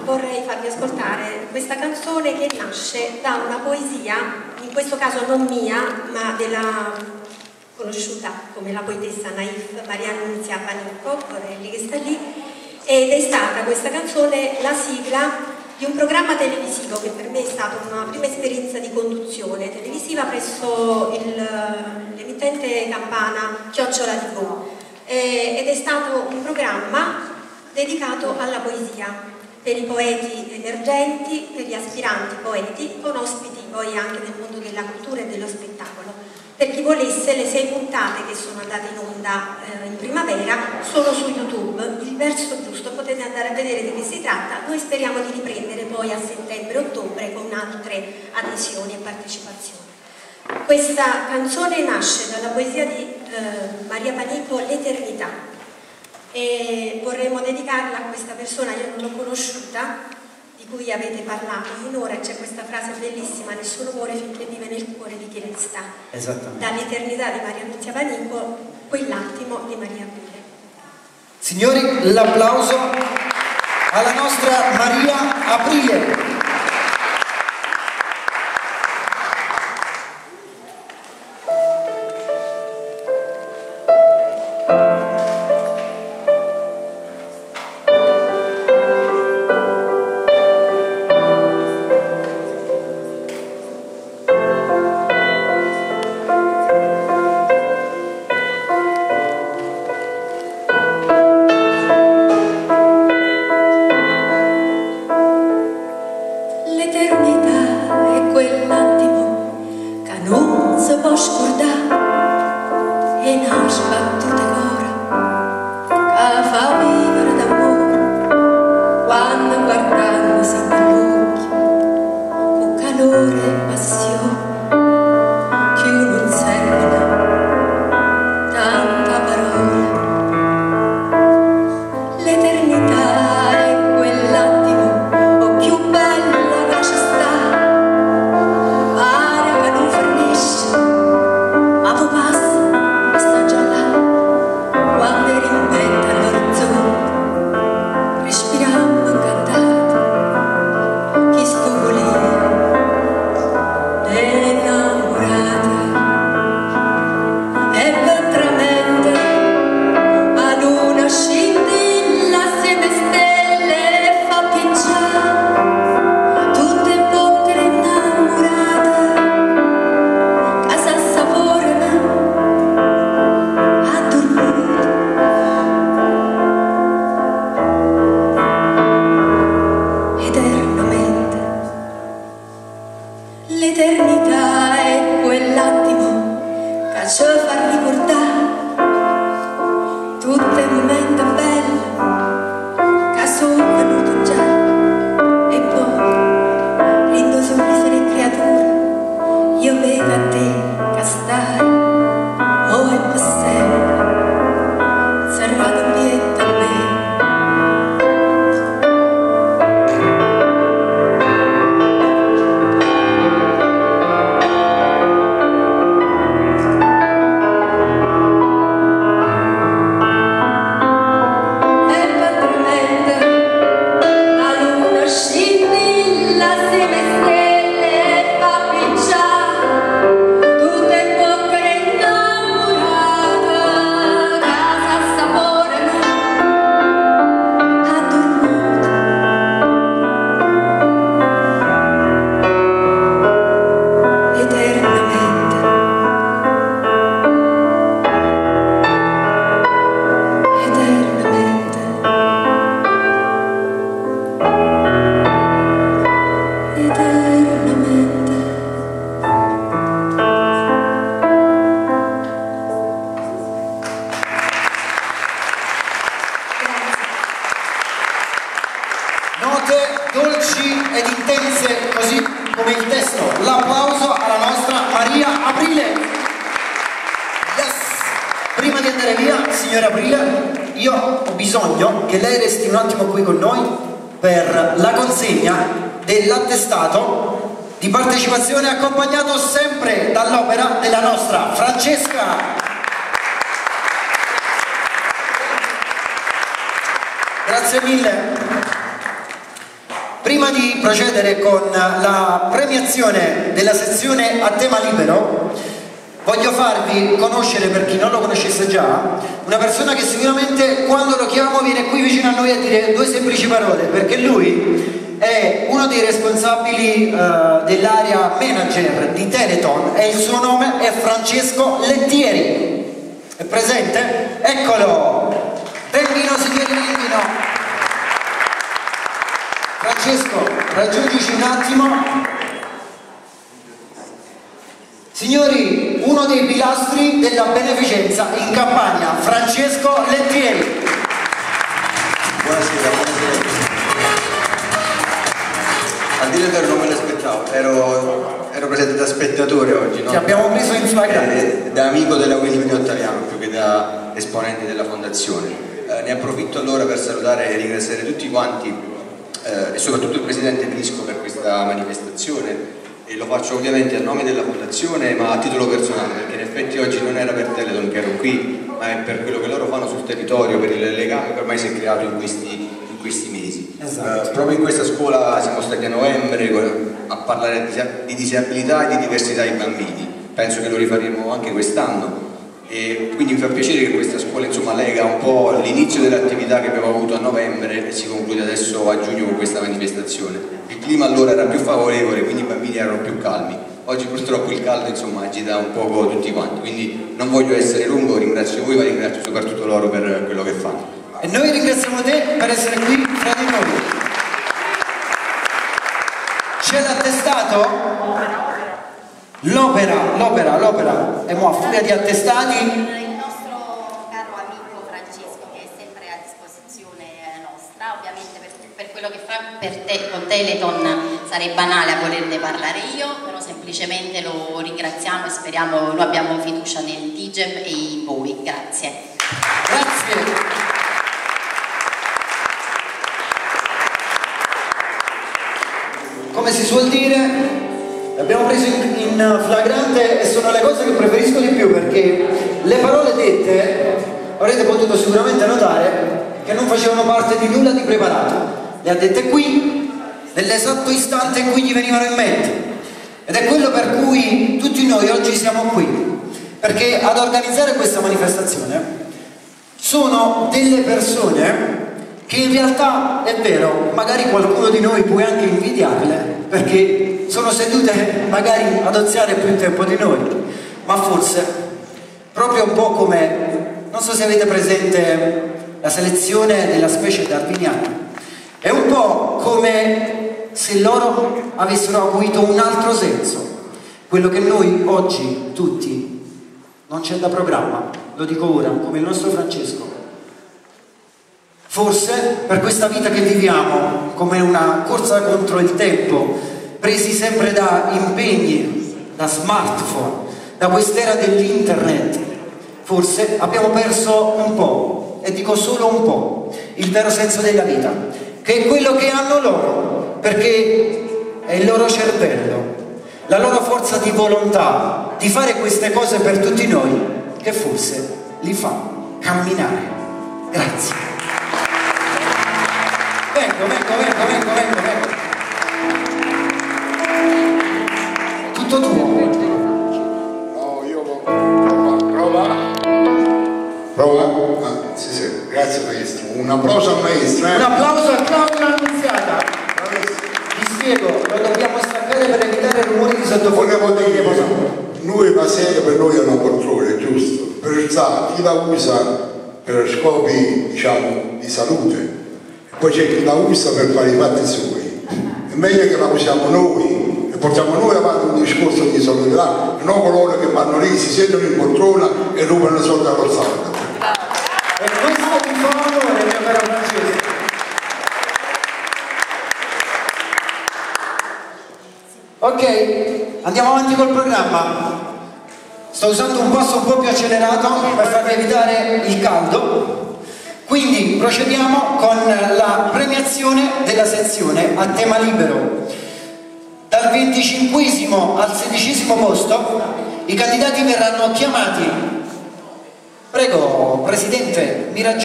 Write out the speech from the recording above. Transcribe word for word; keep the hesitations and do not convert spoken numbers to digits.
vorrei farvi ascoltare questa canzone che nasce da una poesia, in questo caso non mia, ma della conosciuta come la poetessa naif Maria Annunzia Panico, Corelli, che sta lì, ed è stata questa canzone la sigla di un programma televisivo che per me è stata una prima esperienza di conduzione televisiva presso l'emittente campana Chiocciola tivù, eh, ed è stato un programma dedicato alla poesia, per i poeti emergenti, per gli aspiranti poeti, con ospiti poi anche del mondo della cultura e dello spettacolo. Per chi volesse, le sei puntate che sono andate in onda eh, in primavera sono su YouTube, il verso giusto, potete andare a vedere di che si tratta. Noi speriamo di riprendere poi a settembre-ottobre con altre adesioni e partecipazioni. Questa canzone nasce dalla poesia di eh, Maria Panico, L'Eternità, e vorremmo dedicarla a questa persona. Io non l'ho conosciuta, di cui avete parlato finora. C'è questa frase bellissima: nessuno muore finché vive nel cuore di chi resta. Esattamente. Dall'Eternità di Maria Annunzia Panico, quell'attimo di Maria Aprile. Signori, l'applauso alla nostra Maria Aprile. Dell'attestato di partecipazione, accompagnato sempre dall'opera della nostra Francesca. Grazie mille. prima di procedere con la premiazione della sezione a tema libero, voglio farvi conoscere, per chi non lo conoscesse già, una persona che sicuramente quando lo chiamo viene qui vicino a noi a dire due semplici parole, perché lui è uno dei responsabili uh, dell'area manager di Teleton e il suo nome è Francesco Lettieri. È presente? Eccolo! Benvino signori, benvino! Francesco, raggiungici un attimo. Signori, uno dei pilastri della beneficenza in Campania, Francesco Lettieri. Buonasera, buonasera. A dire il vero non me l'aspettavo, ero, ero presente da spettatore oggi, no? Ti abbiamo preso in flagrante. Eh, da amico della Willy Ottaviano, più che da esponente della fondazione. Eh, ne approfitto allora per salutare e ringraziare tutti quanti eh, e soprattutto il Presidente Prisco per questa manifestazione. E lo faccio ovviamente a nome della fondazione ma a titolo personale, perché in effetti oggi non era per Teleton che ero qui, ma è per quello che loro fanno sul territorio, per il legame che ormai si è creato in questi, in questi mesi. Esatto. Uh, proprio in questa scuola siamo stati a novembre a parlare di disabilità e di diversità ai bambini, penso che lo rifaremo anche quest'anno e quindi mi fa piacere che questa scuola insomma lega un po' l'inizio dell'attività che abbiamo avuto a novembre e si conclude adesso a giugno con questa manifestazione. Il clima allora era più favorevole, quindi i bambini erano più calmi. Oggi purtroppo il caldo insomma agita un poco tutti quanti, quindi non voglio essere lungo, ringrazio voi ma ringrazio soprattutto loro per quello che fanno. E noi ringraziamo te per essere qui fra di noi. C'è l'attestato? L'opera, l'opera, l'opera, e mo a furia di attestati. Il nostro caro amico Francesco che è sempre a disposizione nostra, ovviamente per, per quello che fa per te, con Teleton sarei banale a volerne parlare io, però semplicemente lo ringraziamo e speriamo, noi abbiamo fiducia nel D G E M e in voi, grazie. Grazie. Come si suol dire, l'abbiamo preso in, in flagrante e sono le cose che preferisco di più, perché le parole dette avrete potuto sicuramente notare che non facevano parte di nulla di preparato. Le ha dette qui, nell'esatto istante in cui gli venivano in mente. Ed è quello per cui tutti noi oggi siamo qui, perché ad organizzare questa manifestazione sono delle persone che in realtà, è vero, magari qualcuno di noi può anche invidiarle, perché sono sedute magari ad oziare più tempo di noi, ma forse proprio un po' come, non so se avete presente la selezione della specie darwiniana, è un po' come se loro avessero avuto un altro senso, quello che noi oggi tutti non c'è da programma, lo dico ora, come il nostro Francesco. Forse per questa vita che viviamo, come una corsa contro il tempo, presi sempre da impegni, da smartphone, da quest'era dell'internet, forse abbiamo perso un po', e dico solo un po', il vero senso della vita, che è quello che hanno loro, perché è il loro cervello, la loro forza di volontà di fare queste cose per tutti noi, che forse li fa camminare. Grazie. Vengo, vengo, vengo, vengo, vengo, vengo. Tutto tuo. No, io prova, prova. Prova? Ah, sì, sì, grazie maestro. Un applauso al maestro. Eh? Un applauso a Claudia Annunziata. Vi spiego, lo dobbiamo staccare per evitare rumori di sottofondo. Noi passeggio per noi è una controllo, giusto? Perciò chi la usa per scopi, diciamo, di salute. Poi c'è chi la usa per fare i fatti suoi. È meglio che la usiamo noi e portiamo noi avanti un discorso di solidarietà, non coloro che vanno lì, si sentono in poltrona e rubano soldi allo Stato. E questo mi fa onore, mio caro Francesco. Ok, andiamo avanti col programma. Sto usando un passo un po' più accelerato per farvi evitare il caldo. Quindi procediamo con la premiazione della sezione a tema libero. Dal venticinquesimo al sedicesimo posto i candidati verranno chiamati. Prego, Presidente, mi raggiunga.